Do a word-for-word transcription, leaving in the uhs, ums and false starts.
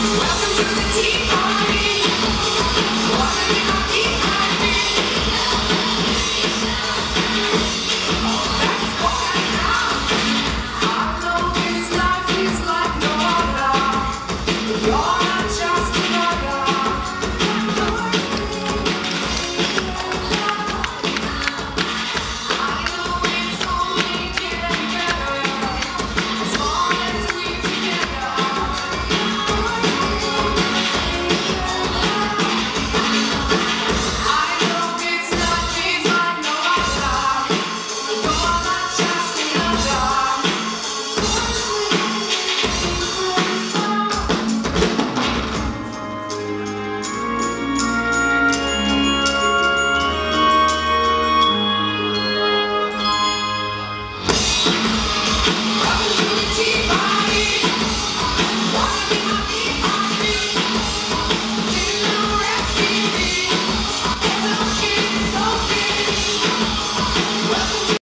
Welcome to the tea party. Wanna be my tea party? That's what I know. I know this life is like no other. You're